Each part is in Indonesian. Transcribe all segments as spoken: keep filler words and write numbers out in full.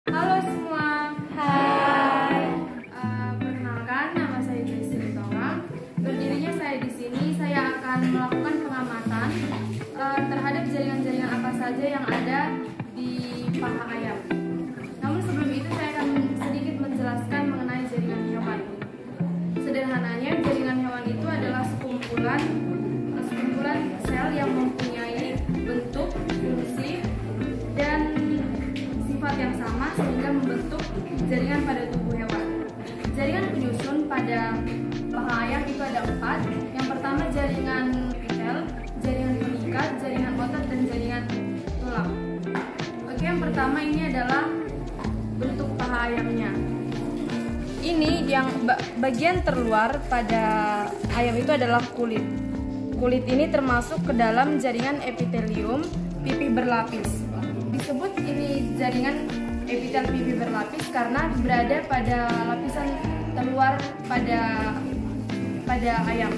Halo semua, hai. Uh, perkenalkan, nama saya Jessi Ritongang. Berdirinya saya di sini, saya akan melakukan pengamatan uh, terhadap jaringan-jaringan apa saja yang ada di paha ayam. Namun sebelum itu saya akan sedikit menjelaskan mengenai jaringan hewan. Sederhananya, jaringan hewan itu adalah sekumpulan sekumpulan sel yang mempunyai bentuk, fungsi, dan sifat yang sama sehingga membentuk jaringan pada tubuh hewan. Jaringan penyusun pada paha ayam itu ada empat. Yang pertama jaringan epitel, jaringan pengikat, jaringan otot, dan jaringan tulang. Oke, yang pertama ini adalah bentuk paha ayamnya. Ini yang bagian terluar pada ayam itu adalah kulit. Kulit ini termasuk ke dalam jaringan epitelium pipih berlapis. Disebut ini jaringan epitel pipih berlapis karena berada pada lapisan terluar pada pada ayam.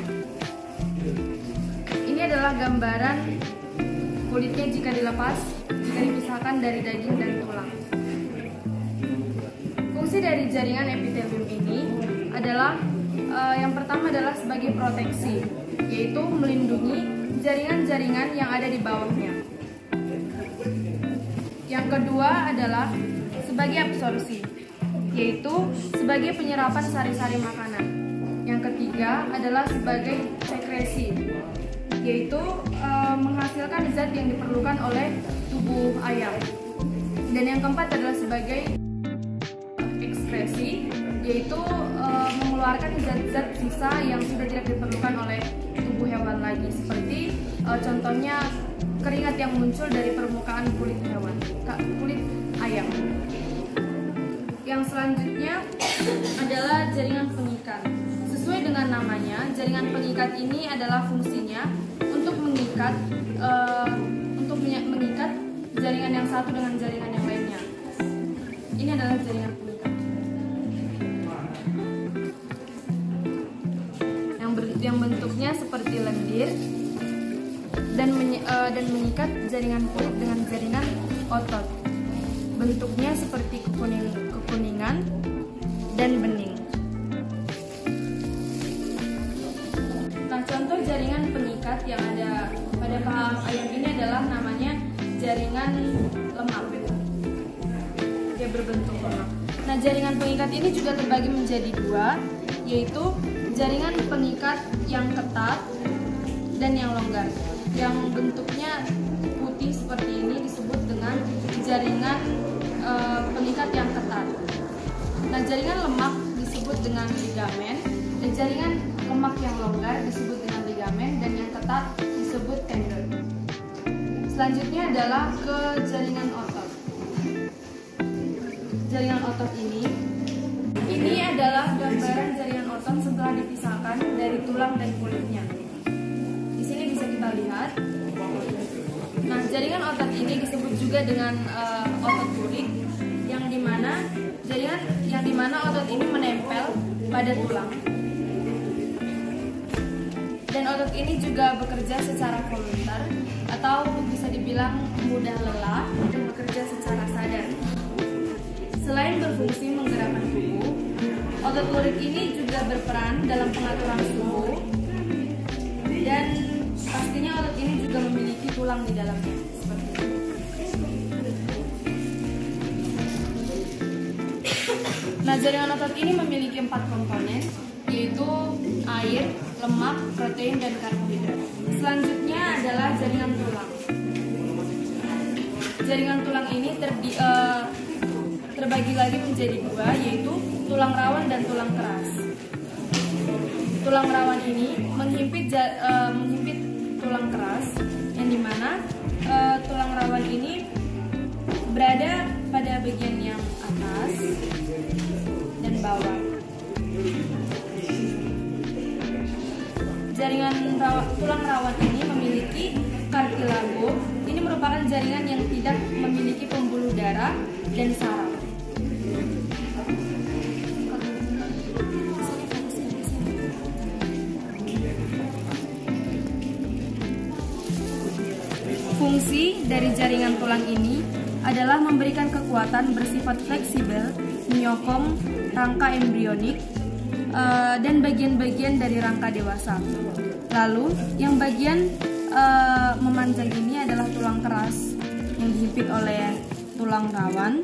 Ini adalah gambaran kulitnya jika dilepas, jika dipisahkan dari daging dan tulang. Fungsi dari jaringan epitelium ini adalah uh, yang pertama adalah sebagai proteksi, yaitu melindungi jaringan-jaringan yang ada di bawahnya. Yang kedua adalah sebagai absorpsi, yaitu sebagai penyerapan sari-sari makanan. Yang ketiga adalah sebagai sekresi, yaitu e, menghasilkan zat yang diperlukan oleh tubuh ayam. Dan yang keempat adalah sebagai ekskresi, yaitu e, mengeluarkan zat-zat sisa yang sudah tidak diperlukan oleh tubuh hewan lagi, seperti e, contohnya keringat yang muncul dari permukaan kulit hewan, kulit ayam. Yang selanjutnya adalah jaringan pengikat. Sesuai dengan namanya, jaringan pengikat ini adalah fungsinya untuk mengikat, uh, untuk mengikat jaringan yang satu dengan jaringan yang lainnya. Ini adalah jaringan pengikat. Yang, ber, yang bentuknya seperti lendir. Dan, menyi, uh, dan mengikat jaringan kulit dengan jaringan otot. Bentuknya seperti kekuning, kekuningan dan bening. Nah, contoh jaringan pengikat yang ada pada paha ayam ini adalah namanya jaringan lemak. Dia berbentuk lemak. Nah, jaringan pengikat ini juga terbagi menjadi dua, yaitu jaringan pengikat yang ketat dan yang longgar. Yang bentuknya putih seperti ini disebut dengan jaringan e, pengikat yang ketat. Nah, jaringan lemak disebut dengan ligamen, dan jaringan lemak yang longgar disebut dengan ligamen, dan yang ketat disebut tendon. Selanjutnya adalah ke jaringan otot. Jaringan otot ini, ini adalah gambaran jaringan otot setelah dipisahkan dari tulang dan kulitnya. Bisa kita lihat. Nah, jaringan otot ini disebut juga dengan uh, otot burik, yang dimana jaringan yang dimana otot ini menempel pada tulang. Dan otot ini juga bekerja secara voluntar atau bisa dibilang mudah lelah dan bekerja secara sadar. Selain berfungsi menggerakkan tubuh, otot lurik ini juga berperan dalam pengaturan suhu, dan pastinya otot ini juga memiliki tulang di dalamnya, seperti itu. Nah, jaringan otot ini memiliki empat komponen, yaitu air, lemak, protein, dan karbohidrat. Selanjutnya adalah jaringan tulang. Jaringan tulang ini terdi, uh, terbagi lagi menjadi dua, yaitu tulang rawan dan tulang keras. Tulang rawan ini menghimpit, uh, menghimpit tulang keras, yang dimana uh, tulang rawan ini berada pada bagian yang atas dan bawah. Jaringan rawa, tulang rawan ini memiliki kartilago. Ini merupakan jaringan yang tidak memiliki pembuluh darah dan saraf. Fungsi dari jaringan tulang ini adalah memberikan kekuatan bersifat fleksibel, menyokong rangka embrionik uh, dan bagian-bagian dari rangka dewasa. Lalu, yang bagian uh, memanjang ini adalah tulang keras yang dihimpit oleh tulang rawan.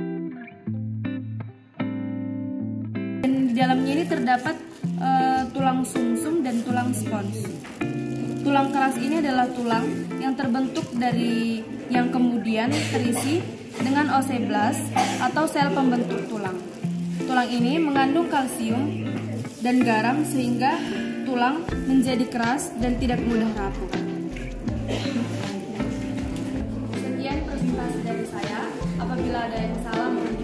Dan di dalamnya ini terdapat uh, tulang sumsum dan tulang spons. Tulang keras ini adalah tulang yang terbentuk dari yang kemudian terisi dengan osteoblast atau sel pembentuk tulang. Tulang ini mengandung kalsium dan garam sehingga tulang menjadi keras dan tidak mudah rapuh. Sekian presentasi dari saya. Apabila ada yang salah, mohon